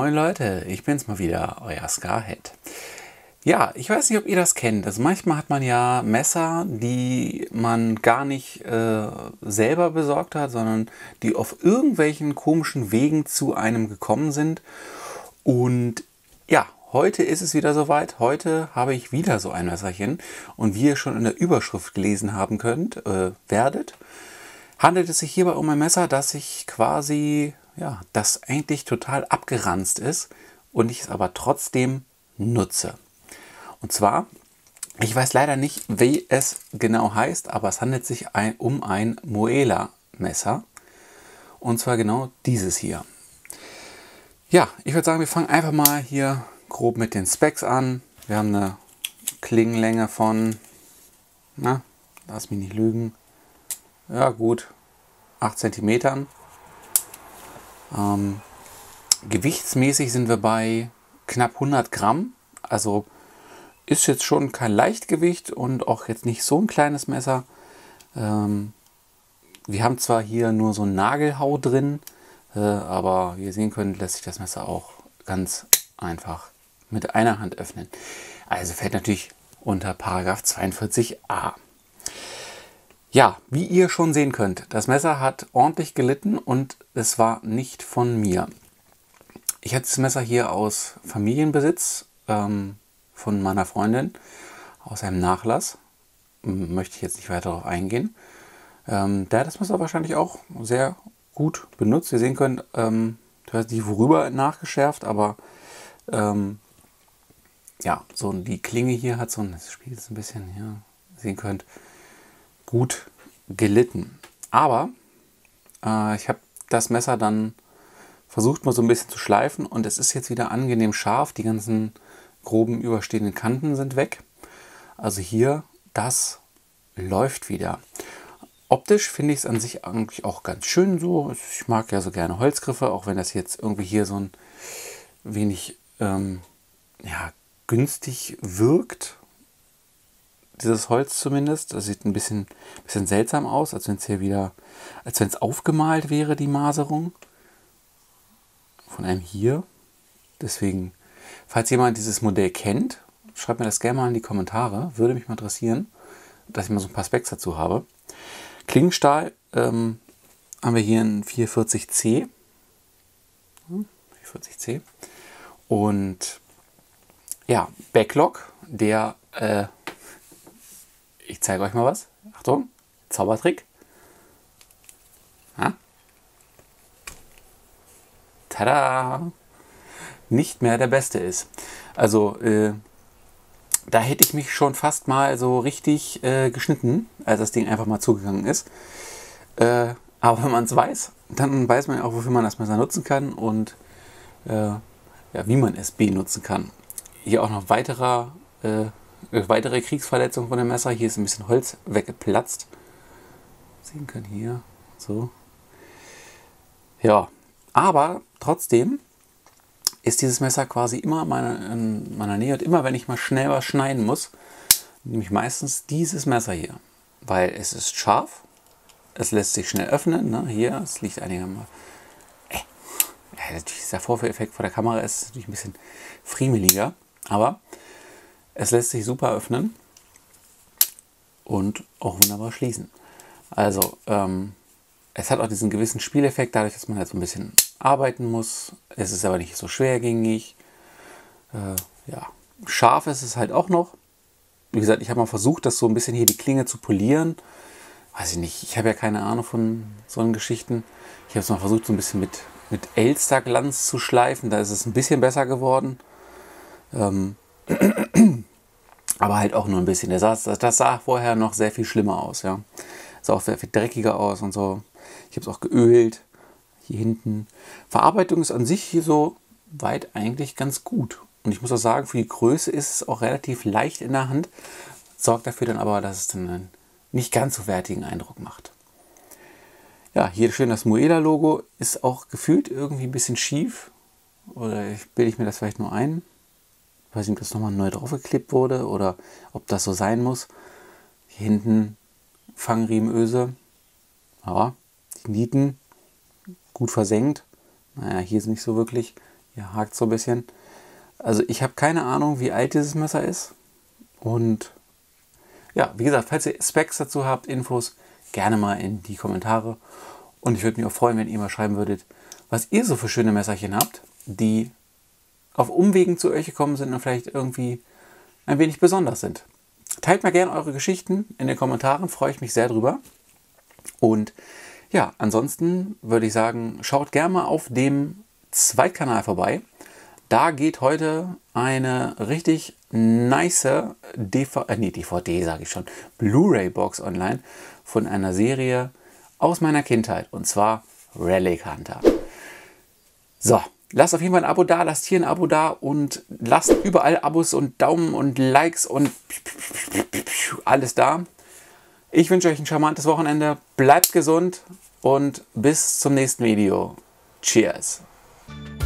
Moin Leute, ich bin's mal wieder, euer Scarhead. Ja, ich weiß nicht, ob ihr das kennt. Also manchmal hat man ja Messer, die man gar nicht selber besorgt hat, sondern die auf irgendwelchen komischen Wegen zu einem gekommen sind. Und ja, heute ist es wieder soweit. Heute habe ich wieder so ein Messerchen. Und wie ihr schon in der Überschrift gelesen haben könnt, handelt es sich hierbei um ein Messer, das ich quasi, ja, das eigentlich total abgeranzt ist und ich es aber trotzdem nutze. Und zwar, ich weiß leider nicht, wie es genau heißt, aber es handelt sich um ein Muela-Messer. Und zwar genau dieses hier. Ja, ich würde sagen, wir fangen einfach mal hier grob mit den Specs an. Wir haben eine Klingenlänge von, lass mich nicht lügen, ja gut, 8 cm. Gewichtsmäßig sind wir bei knapp 100 Gramm. Also ist jetzt schon kein Leichtgewicht und auch jetzt nicht so ein kleines Messer. Wir haben zwar hier nur so ein Nagelhau drin, aber wie ihr sehen könnt, lässt sich das Messer auch ganz einfach mit einer Hand öffnen. Also fällt natürlich unter Paragraph 42a. Ja, wie ihr schon sehen könnt, das Messer hat ordentlich gelitten und es war nicht von mir. Ich hatte das Messer hier aus Familienbesitz von meiner Freundin, aus einem Nachlass. Möchte ich jetzt nicht weiter darauf eingehen. Der hat das Messer wahrscheinlich auch sehr gut benutzt. Ihr sehen könnt, ich weiß nicht worüber nachgeschärft, aber ja, so die Klinge hier hat so ein, das spielt jetzt ein bisschen, ja, sehen könnt, gut gelitten. Aber ich habe das Messer dann versucht mal so ein bisschen zu schleifen und es ist jetzt wieder angenehm scharf. Die ganzen groben überstehenden Kanten sind weg. Also hier, das läuft wieder. Optisch finde ich es an sich eigentlich auch ganz schön so. Ich mag ja so gerne Holzgriffe, auch wenn das jetzt irgendwie hier so ein wenig ja, günstig wirkt. Dieses Holz zumindest. Das sieht ein bisschen seltsam aus, als wenn es hier wieder, als wenn es aufgemalt wäre, die Maserung. Von einem hier. Deswegen, falls jemand dieses Modell kennt, schreibt mir das gerne mal in die Kommentare. Würde mich mal interessieren, dass ich mal so ein paar Specs dazu habe. Klingenstahl haben wir hier einen 440C. 440C. Und ja, Backlog, der ich zeige euch mal was. Achtung, Zaubertrick. Ja. Tada! Nicht mehr der beste ist. Also da hätte ich mich schon fast mal so richtig geschnitten, als das Ding einfach mal zugegangen ist. Aber wenn man es weiß, dann weiß man ja auch, wofür man das Messer nutzen kann und ja, wie man es benutzen kann. Hier auch noch weitere Kriegsverletzungen von dem Messer. Hier ist ein bisschen Holz weggeplatzt. Sehen können hier. So. Ja, aber trotzdem ist dieses Messer quasi immer in meiner Nähe und immer, wenn ich mal schnell was schneiden muss, nehme ich meistens dieses Messer hier. Weil es ist scharf, es lässt sich schnell öffnen. Ne? Hier, es liegt einigermaßen. Ja, natürlich dieser Vorführeffekt vor der Kamera ist natürlich ein bisschen friemeliger, aber es lässt sich super öffnen und auch wunderbar schließen. Also, es hat auch diesen gewissen Spieleffekt, dadurch, dass man halt so ein bisschen arbeiten muss. Es ist aber nicht so schwergängig. Ja, scharf ist es halt auch noch. Wie gesagt, ich habe mal versucht, das so ein bisschen hier die Klinge zu polieren. Weiß ich nicht, ich habe ja keine Ahnung von solchen Geschichten. Ich habe es mal versucht, so ein bisschen mit Elsterglanz zu schleifen. Da ist es ein bisschen besser geworden. Aber halt auch nur ein bisschen. Das sah vorher noch sehr viel schlimmer aus. Ja. Sah auch sehr viel dreckiger aus und so. Ich habe es auch geölt. Hier hinten. Verarbeitung ist an sich hier so weit eigentlich ganz gut. Und ich muss auch sagen, für die Größe ist es auch relativ leicht in der Hand. Sorgt dafür dann aber, dass es dann einen nicht ganz so wertigen Eindruck macht. Ja, hier schön das Muela-Logo. Ist auch gefühlt irgendwie ein bisschen schief. Oder bilde ich mir das vielleicht nur ein. Ich weiß nicht, ob das nochmal neu draufgeklebt wurde oder ob das so sein muss. Hier hinten Fangriemenöse. Ja, die Nieten gut versenkt. Naja, hier ist nicht so wirklich. Hier hakt so ein bisschen. Also ich habe keine Ahnung, wie alt dieses Messer ist. Und ja, wie gesagt, falls ihr Specs dazu habt, Infos, gerne mal in die Kommentare. Und ich würde mich auch freuen, wenn ihr mal schreiben würdet, was ihr so für schöne Messerchen habt, die auf Umwegen zu euch gekommen sind und vielleicht irgendwie ein wenig besonders sind. Teilt mal gerne eure Geschichten in den Kommentaren, freue ich mich sehr drüber. Und ja, ansonsten würde ich sagen, schaut gerne mal auf dem Zweitkanal vorbei. Da geht heute eine richtig nice DVD sage ich schon, Blu-ray-Box online von einer Serie aus meiner Kindheit, und zwar Relic Hunter. So, lasst auf jeden Fall ein Abo da, lasst hier ein Abo da und lasst überall Abos und Daumen und Likes und alles da. Ich wünsche euch ein charmantes Wochenende, bleibt gesund und bis zum nächsten Video. Cheers!